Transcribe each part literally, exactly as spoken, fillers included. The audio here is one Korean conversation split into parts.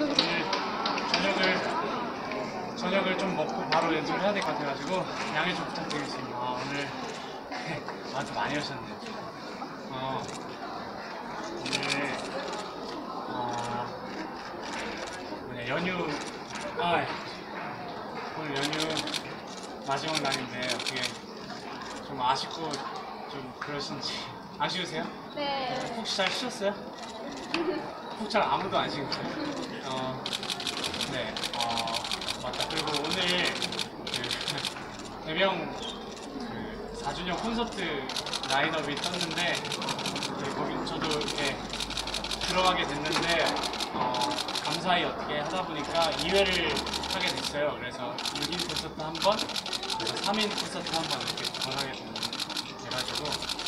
오늘 저녁을 저녁을 좀 먹고 바로 연습을 해야 될 것 같아가지고 양해 좀 부탁드리겠습니다. 아, 오늘 아주 많이 오셨네요. 어, 오늘 어, 뭐냐, 연휴 아, 오늘 연휴 마지막 날인데 어떻게 좀 아쉽고 좀 그러신지. 아쉬우세요? 네. 혹시 잘 쉬었어요? 혹 잘 아무도 안 쉬었어요? 어, 네. 어, 맞다. 그리고 오늘 그 대명 그 사 주년 콘서트 라인업이 떴는데 네, 거기 저도 이렇게 들어가게 됐는데 어, 감사히 어떻게 하다 보니까 이 회를 하게 됐어요. 그래서 육 인 콘서트 한 번, 그래서 삼 인 콘서트 한 번 이렇게 전하게 돼가지고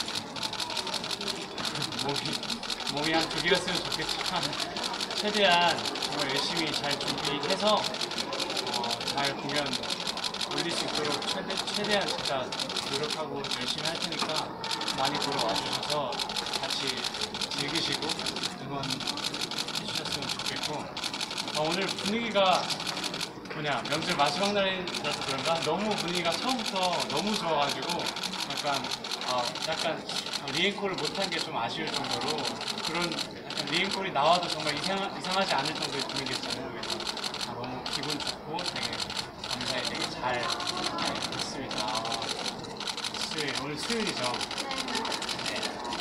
몸이, 몸이 한 두 개였으면 좋겠지만 최대한 정말 열심히 잘 준비해서 어, 잘 공연 올릴 수 있도록 최대, 최대한 진짜 노력하고 열심히 할 테니까 많이 보러 와주셔서 같이 즐기시고 응원해주셨으면 좋겠고 어, 오늘 분위기가 뭐냐 명절 마지막 날이라서 그런가 너무 분위기가 처음부터 너무 좋아가지고 약간 어, 약간 리앵콜을 못한 게 좀 아쉬울 정도로 그런 약간 리앵콜이 나와도 정말 이상, 이상하지 않을 정도의 분위기였잖아요. 그래서 아, 너무 기분 좋고 되게 감사히 되게 잘 네, 했습니다. 아, 수요일, 오늘 수요일이죠? 네.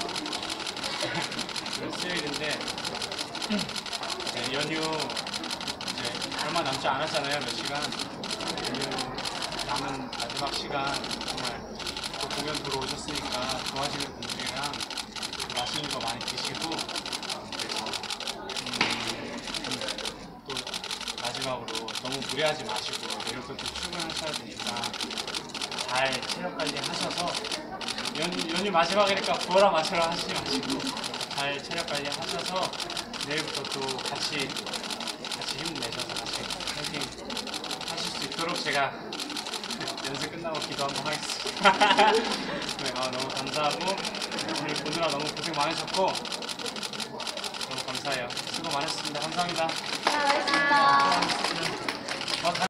오늘 수요일인데 네, 연휴 이제 얼마 남지 않았잖아요. 몇 시간. 연휴 남은 마지막 시간 정말 또 공연 들어오셨으니까 좋아하시는 분들이랑 맛있는 거 많이 드시고 그리고 음, 또 마지막으로 너무 무리하지 마시고 내일 또 출근하셔야 되니까 잘 체력 관리 하셔서 연, 연휴 마지막이니까 부어라 마셔라 하시지 마시고 잘 체력 관리 하셔서 내일부터 또 같이 같이 힘내셔서 같이 파이팅 하실 수 있도록 제가 연습 끝나고 기도 한번 하겠습니다. 네, 어, 너무 감사하고 오늘 보느라 너무 고생 많으셨고 너무 감사해요. 수고 많으셨습니다. 감사합니다. 고맙습니다.